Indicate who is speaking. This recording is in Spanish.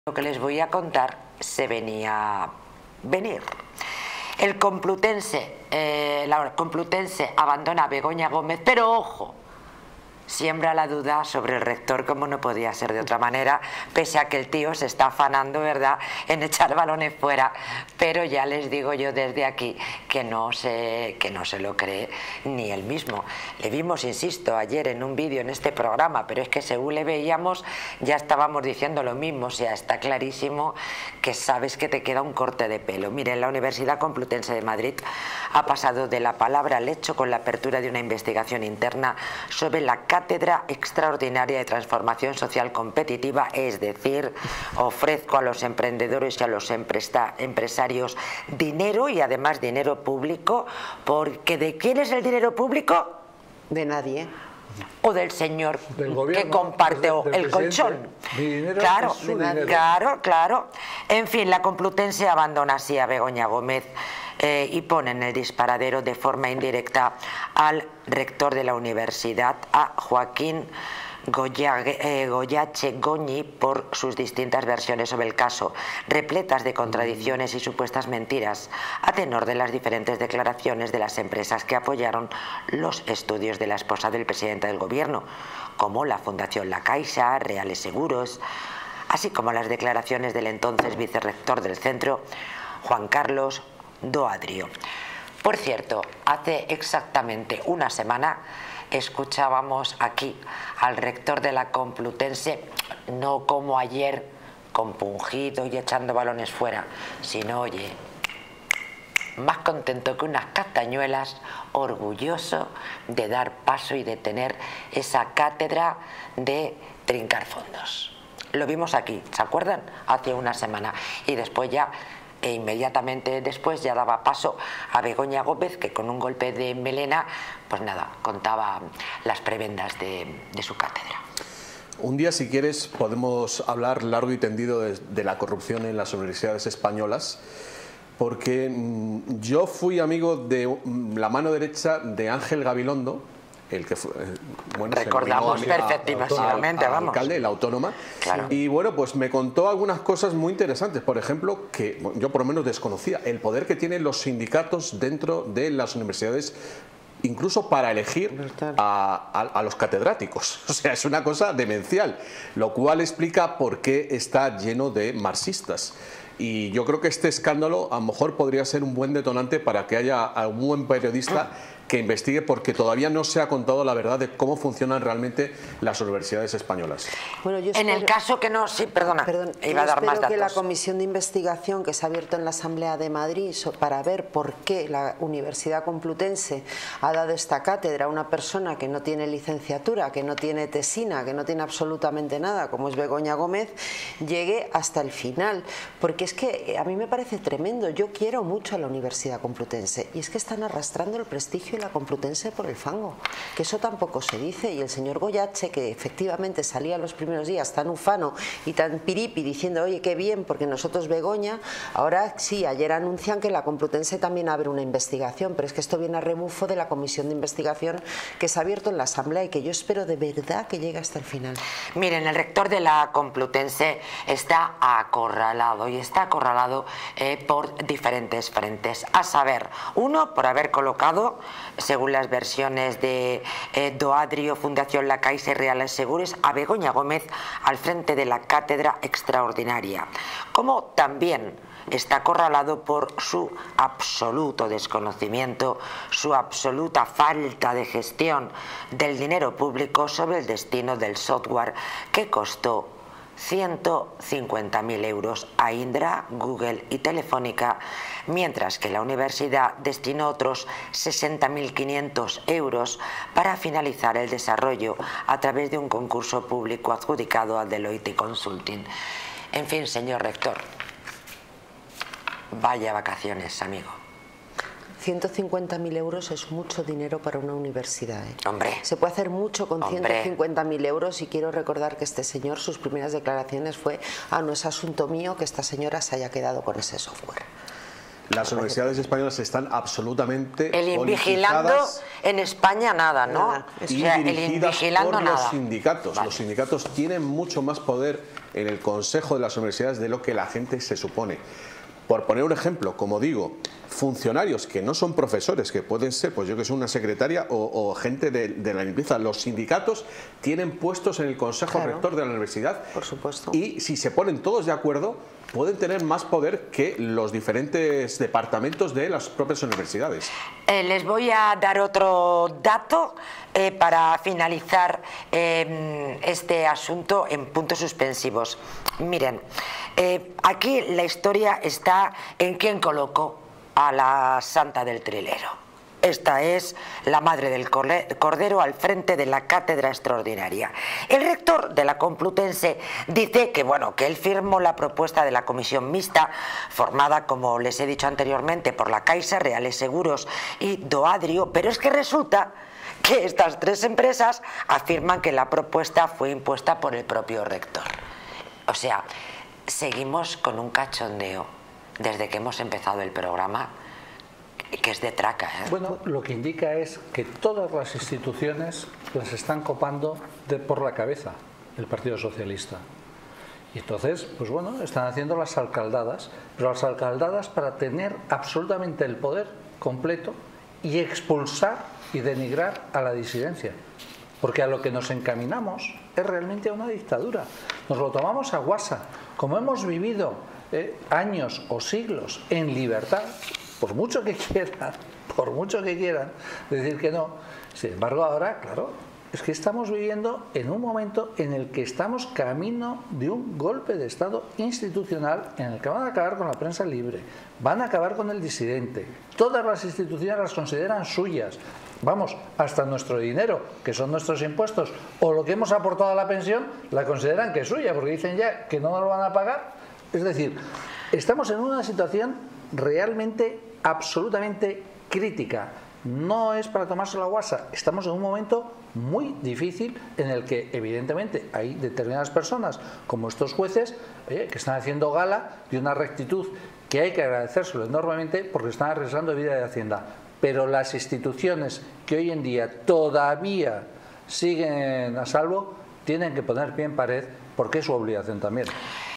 Speaker 1: Lo que les voy a contar se venía a venir. La Complutense abandona a Begoña Gómez, pero ojo, siembra la duda sobre el rector, como no podía ser de otra manera, pese a que el tío se está afanando, ¿verdad?, en echar balones fuera. Pero ya les digo yo desde aquí que no se lo cree ni él mismo. Le vimos, insisto, ayer en un vídeo en este programa, pero es que según le veíamos ya estábamos diciendo lo mismo. O sea, está clarísimo que sabes que te queda un corte de pelo. Miren, la Universidad Complutense de Madrid ha pasado de la palabra al hecho con la apertura de una investigación interna sobre la Cátedra Extraordinaria de Transformación Social Competitiva, es decir, ofrezco a los emprendedores y a los empresarios dinero, y además dinero público, porque ¿de quién es el dinero público?
Speaker 2: De nadie.
Speaker 1: O del señor
Speaker 3: del gobierno,
Speaker 1: que comparte el colchón.
Speaker 3: Mi dinero
Speaker 1: claro,
Speaker 3: es su dinero.
Speaker 1: Claro. En fin, la Complutense abandona así a Begoña Gómez y pone en el disparadero de forma indirecta al rector de la universidad, a Joaquín Goyache Goñi, por sus distintas versiones sobre el caso, repletas de contradicciones y supuestas mentiras, a tenor de las diferentes declaraciones de las empresas que apoyaron los estudios de la esposa del presidente del gobierno, como la Fundación La Caixa, Reales Seguros, así como las declaraciones del entonces vicerrector del centro, Juan Carlos Doadrio. Por cierto, hace exactamente una semana escuchábamos aquí al rector de la Complutense, no como ayer, compungido y echando balones fuera, sino, oye, más contento que unas castañuelas, orgulloso de dar paso y de tener esa cátedra de trincar fondos. Lo vimos aquí, ¿se acuerdan? Hace una semana. Y después ya, inmediatamente después, ya daba paso a Begoña Gómez, que con un golpe de melena, pues nada, contaba las prebendas de su cátedra.
Speaker 4: Un día, si quieres, podemos hablar largo y tendido de la corrupción en las universidades españolas, porque yo fui amigo de la mano derecha de Ángel Gabilondo, el que fue, bueno,
Speaker 1: recordamos perfectísimamente,
Speaker 4: al alcalde de la Autónoma.
Speaker 1: Claro.
Speaker 4: Y bueno, pues me contó algunas cosas muy interesantes. Por ejemplo, que yo por lo menos desconocía el poder que tienen los sindicatos dentro de las universidades, incluso para elegir a los catedráticos. O sea, es una cosa demencial, lo cual explica por qué está lleno de marxistas. Y yo creo que este escándalo a lo mejor podría ser un buen detonante para que haya algún buen periodista que investigue, porque todavía no se ha contado la verdad de cómo funcionan realmente las universidades españolas.
Speaker 2: Bueno, yo
Speaker 1: en el caso que no, sí, perdona, iba a dar más datos.
Speaker 2: Que la comisión de investigación que se ha abierto en la Asamblea de Madrid para ver por qué la Universidad Complutense ha dado esta cátedra a una persona que no tiene licenciatura, que no tiene tesina, que no tiene absolutamente nada, como es Begoña Gómez, llegue hasta el final. Porque es que a mí me parece tremendo. Yo quiero mucho a la Universidad Complutense, y es que están arrastrando el prestigio de la Complutense por el fango, que eso tampoco se dice. Y el señor Goyache, que efectivamente salía los primeros días tan ufano y tan piripi diciendo, oye, qué bien, porque nosotros Begoña, ahora sí, ayer anuncian que la Complutense también abre una investigación, pero es que esto viene a rebufo de la comisión de investigación que se ha abierto en la Asamblea y que yo espero de verdad que llegue hasta el final.
Speaker 1: Miren, el rector de la Complutense está acorralado, y está acorralado por diferentes frentes, a saber, uno, por haber colocado, según las versiones de Doadrio, Fundación La Caixa y Reales Seguros, a Begoña Gómez al frente de la Cátedra Extraordinaria, como también está acorralado por su absoluto desconocimiento, su absoluta falta de gestión del dinero público sobre el destino del software que costó 150.000 euros a Indra, Google y Telefónica, mientras que la universidad destinó otros 60.500 euros para finalizar el desarrollo a través de un concurso público adjudicado a Deloitte Consulting. En fin, señor rector, vaya vacaciones, amigo.
Speaker 2: 150.000 euros es mucho dinero para una universidad, ¿eh?
Speaker 1: Hombre.
Speaker 2: Se puede hacer mucho con 150.000 euros, y quiero recordar que este señor, sus primeras declaraciones fue: no es asunto mío que esta señora se haya quedado con ese software.
Speaker 4: Las universidades españolas están absolutamente
Speaker 1: El invigilando
Speaker 4: politizadas
Speaker 1: en España nada, ¿no?
Speaker 2: Nada.
Speaker 1: O
Speaker 4: y
Speaker 1: sea, el
Speaker 4: dirigidas
Speaker 1: invigilando
Speaker 4: por
Speaker 1: nada.
Speaker 4: los sindicatos.
Speaker 1: Vale.
Speaker 4: Los sindicatos tienen mucho más poder en el consejo de las universidades de lo que la gente se supone. Por poner un ejemplo, como digo, funcionarios que no son profesores, que pueden ser, pues yo que soy una secretaria o gente de la limpieza, los sindicatos tienen puestos en el consejo rector de la universidad.
Speaker 2: Por supuesto.
Speaker 4: Y si se ponen todos de acuerdo, pueden tener más poder que los diferentes departamentos de las propias universidades.
Speaker 1: Les voy a dar otro dato para finalizar este asunto en puntos suspensivos. Miren, aquí la historia está en quién colocó a la Santa del Trilero. Esta es la Madre del Cordero al frente de la cátedra extraordinaria. El rector de la Complutense dice que, bueno, que él firmó la propuesta de la comisión mixta, formada, como les he dicho anteriormente, por la Caixa, Reales Seguros y Doadrio, pero es que resulta que estas tres empresas afirman que la propuesta fue impuesta por el propio rector. O sea, seguimos con un cachondeo desde que hemos empezado el programa, que es de traca, ¿eh?
Speaker 3: Bueno, lo que indica es que todas las instituciones las están copando por la cabeza el Partido Socialista. Y entonces, pues bueno, están haciendo las alcaldadas, pero las alcaldadas para tener absolutamente el poder completo y expulsar y denigrar a la disidencia. Porque a lo que nos encaminamos es realmente a una dictadura. Nos lo tomamos a guasa. Como hemos vivido años o siglos en libertad, por mucho que quieran decir que no, sin embargo ahora, claro, es que estamos viviendo en un momento en el que estamos camino de un golpe de Estado institucional en el que van a acabar con la prensa libre, van a acabar con el disidente, todas las instituciones las consideran suyas, vamos, hasta nuestro dinero, que son nuestros impuestos, o lo que hemos aportado a la pensión, la consideran que es suya, porque dicen ya que no nos lo van a pagar. Es decir, estamos en una situación realmente absolutamente crítica. No es para tomarse la guasa. Estamos en un momento muy difícil en el que evidentemente hay determinadas personas como estos jueces que están haciendo gala de una rectitud que hay que agradecérselo enormemente porque están arriesgando vida de Hacienda. Pero las instituciones que hoy en día todavía siguen a salvo tienen que poner pie en pared porque es su obligación también.